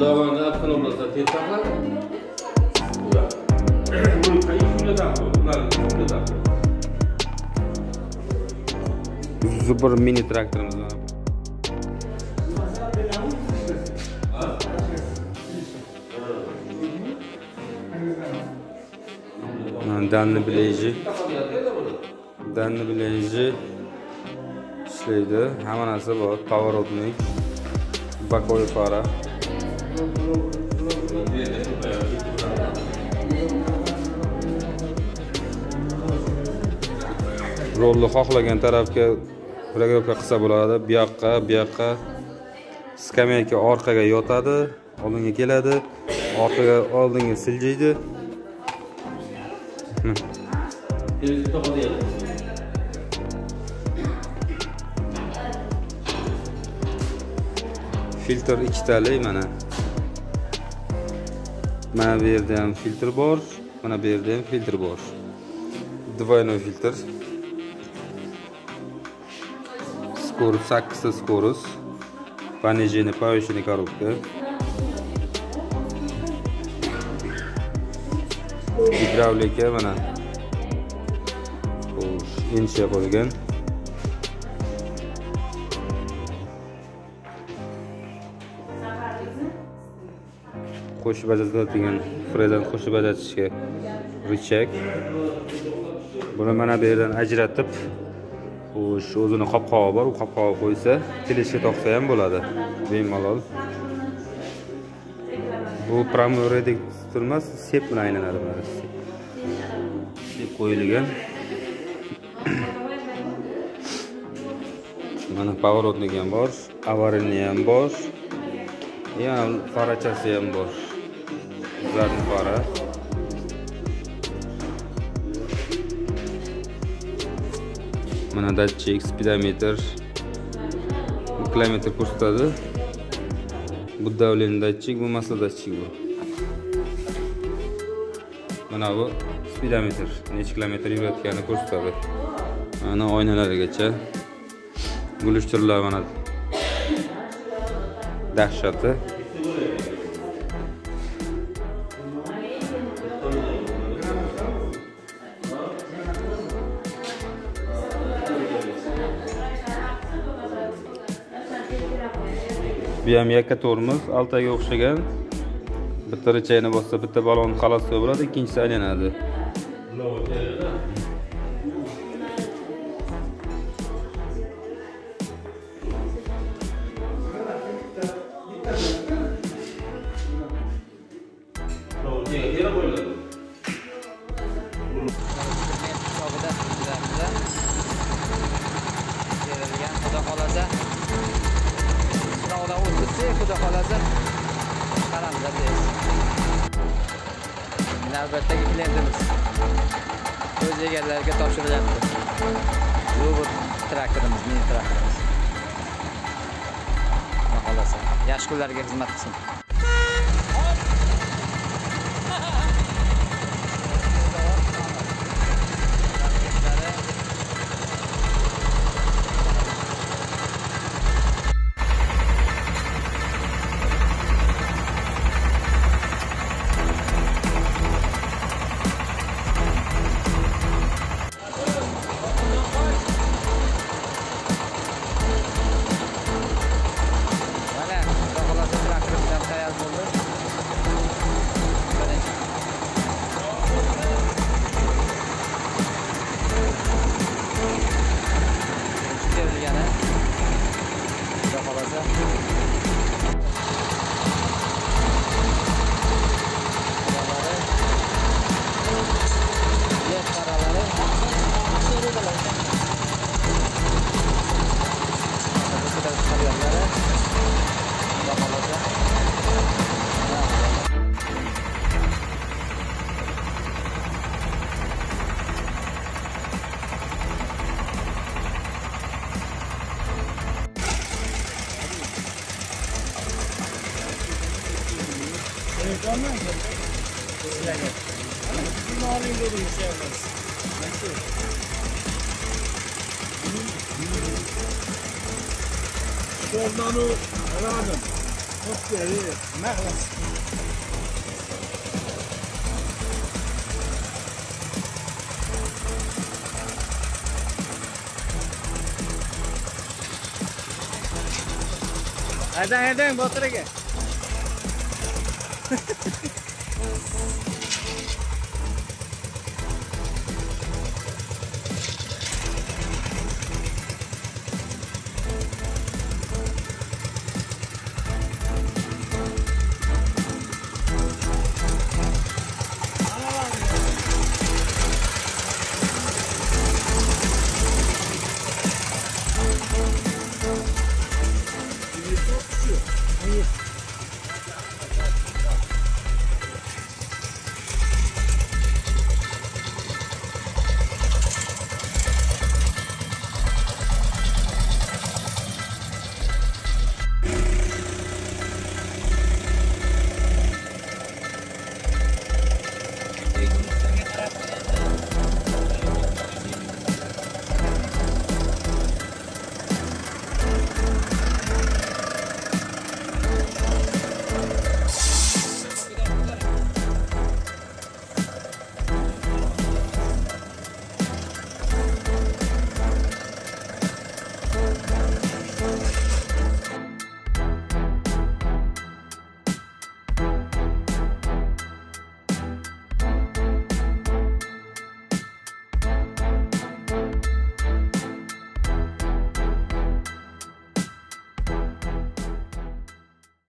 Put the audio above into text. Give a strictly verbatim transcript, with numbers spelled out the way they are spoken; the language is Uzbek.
Davanda atkan olmazsa tek takar. Bunu kayıp şurada takıyor. Bunlar şurada takıyor. Super mini traktörümüz var. Danlı bileyici. Danlı bileyici işleydi. Hemen nasıl bu? Power opening. Bakoyu para. Rollu xohlagan tarafga programka qilsa bo'ladi. Bu yoqqa, bu yoqqa skameyka orqaga yotadi, oldinga keladi, orqaga oldinga siljiydi. Filtr ikkitali mana. Mana bu yerda ham filtr bor, mana bu yerda ham filtr bor. Двойной filtr. Скорость sakkiz скорость. Понижение, повышение коробка. Gidravlika mana. Xo'sh, incha qo'ygan. Qo'shib ajratadigan fredan qo'shib ajratishga richak. Buni mana bu yerdan ajratib, xo'sh, o'zini qopqog'i bor, u qopqog'i qo'ysa, teleshga toqsa ham bo'ladi. Bemalol. Bu prямой reduktor emas, sep bilan aylanadi mana. Sep qo'yilgan. Mana поворотник ham bor, аварийный ham bor. Yana farachasi ham bor. Zadni fara. Mana datchik, speedometer, kilometr ko'rsatadi. Bu davleniya datchik, bu masla datchik bu. Mana bu speedometer, necha kilometr yurayotganini ko'rsatadi. Mana oynalarigacha. Gulishtirlar mana. Dahshati. Bu ham yakka tormoz, altaga o'xshagan. Bitta richayni bossa, bitta balon xalos bo'ladi, ikkinchisi aylanadi. Xudo xolasa qaramda deysiz. Navbatdagi klientimiz o'z egalariga topshirilyapti. Bu bir traktorimiz, mini traktorimiz. Xudo xolasa yaxshi kunlarga xizmat qilsin. Soldan o, herhalde. Haydang, haydang, Botir aka.